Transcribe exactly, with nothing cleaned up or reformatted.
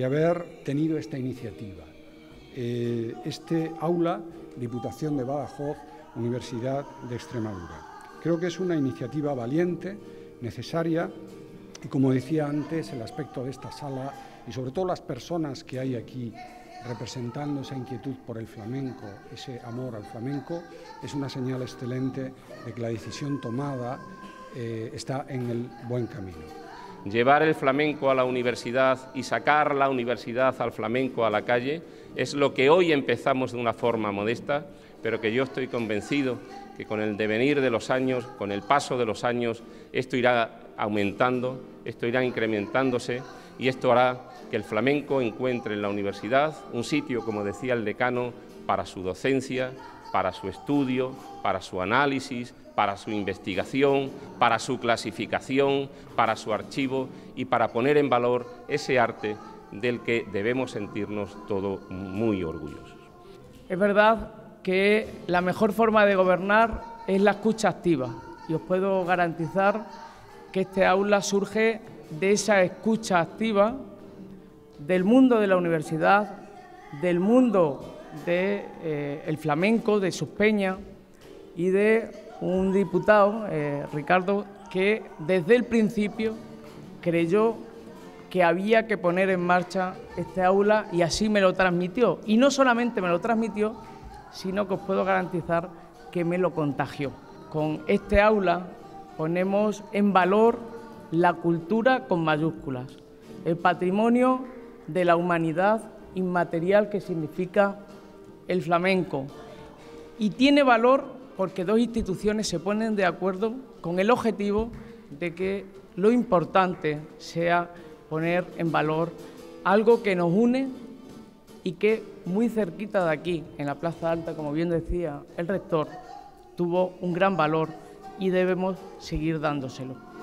de haber tenido esta iniciativa. Eh, este aula, Diputación de Badajoz, Universidad de Extremadura. Creo que es una iniciativa valiente, necesaria, y como decía antes, el aspecto de esta sala y sobre todo las personas que hay aquí representando esa inquietud por el flamenco, ese amor al flamenco, es una señal excelente de que la decisión tomada eh, está en el buen camino. Llevar el flamenco a la universidad y sacar la universidad al flamenco a la calle es lo que hoy empezamos de una forma modesta, pero que yo estoy convencido que con el devenir de los años, con el paso de los años, esto irá aumentando, esto irá incrementándose y esto hará que el flamenco encuentre en la universidad un sitio, como decía el decano, para su docencia, para su estudio, para su análisis, para su investigación, para su clasificación, para su archivo y para poner en valor ese arte del que debemos sentirnos todos muy orgullosos. Es verdad que la mejor forma de gobernar es la escucha activa y os puedo garantizar que este aula surge de esa escucha activa del mundo de la universidad, del mundo del eh, flamenco, de sus peñas y de un diputado, eh, Ricardo, que desde el principio creyó que había que poner en marcha este aula y así me lo transmitió. Y no solamente me lo transmitió, sino que os puedo garantizar que me lo contagió. Con este aula ponemos en valor la cultura con mayúsculas, el patrimonio de la humanidad inmaterial que significa el flamenco. Y tiene valor porque dos instituciones se ponen de acuerdo con el objetivo de que lo importante sea poner en valor algo que nos une y que muy cerquita de aquí, en la Plaza Alta, como bien decía el rector, tuvo un gran valor y debemos seguir dándoselo.